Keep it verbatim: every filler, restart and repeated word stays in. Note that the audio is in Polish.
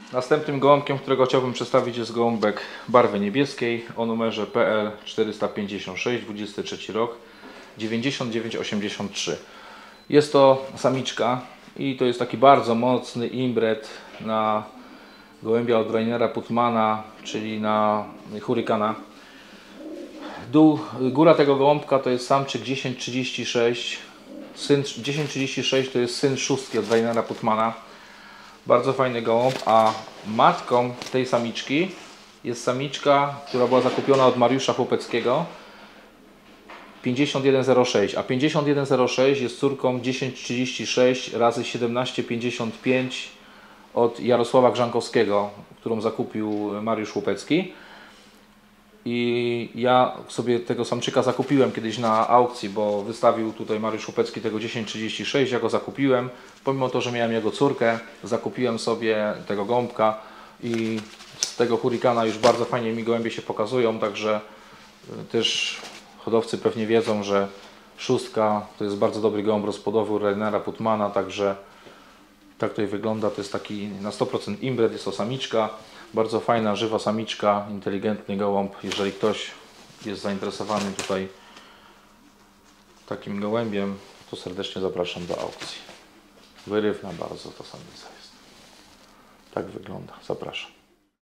Następnym gołąbkiem, którego chciałbym przedstawić, jest gołąbek barwy niebieskiej o numerze P L czterysta pięćdziesiąt sześć, dwudziesty trzeci rok, dziewięćdziesiąt dziewięć osiemdziesiąt trzy. Jest to samiczka i to jest taki bardzo mocny imbret na gołębia od Rainera Putmana, czyli na Hurricana. Dół, góra tego gołąbka to jest samczyk dziesięć trzydzieści sześć. Syn, dziesięć trzydzieści sześć to jest syn szóstki od Rainera Putmana. Bardzo fajny gołąb, a matką tej samiczki jest samiczka, która była zakupiona od Mariusza Chłopeckiego, pięćdziesiąt jeden zero sześć, a pięćdziesiąt jeden zero sześć jest córką dziesięć trzydzieści sześć razy siedemnaście pięćdziesiąt pięć od Jarosława Grzankowskiego, którą zakupił Mariusz Chłopecki. I ja sobie tego samczyka zakupiłem kiedyś na aukcji, bo wystawił tutaj Mariusz Chłopecki tego dziesięć trzydzieści sześć, ja go zakupiłem. Pomimo to, że miałem jego córkę, zakupiłem sobie tego gąbka i z tego Hurricana już bardzo fajnie mi gołębie się pokazują, także też hodowcy pewnie wiedzą, że szóstka to jest bardzo dobry gołąb rozpłodowy u Rainera Putmana, także tak tutaj wygląda. To jest taki na sto procent imbret, jest to samiczka. Bardzo fajna, żywa samiczka, inteligentny gołąb. Jeżeli ktoś jest zainteresowany tutaj takim gołębiem, to serdecznie zapraszam do aukcji. Wyrywna bardzo ta samica jest. Tak wygląda. Zapraszam.